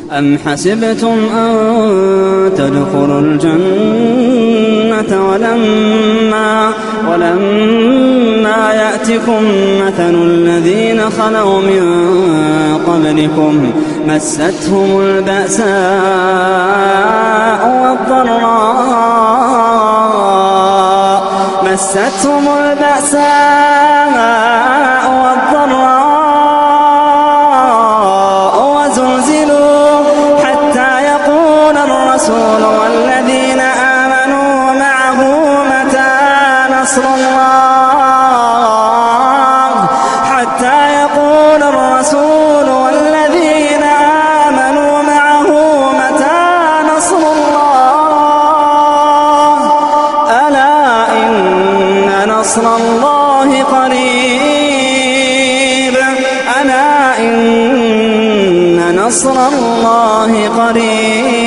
أم حسبتم أن تدخلوا الجنة ولما يأتكم مثل الذين خلوا من قبلكم مستهم البأساء والضراء وزلزلوا حتى يقول الرسول والذين آمنوا معه متى نصر الله ألا إن نصر الله قريب ألا إن نصر الله قريب.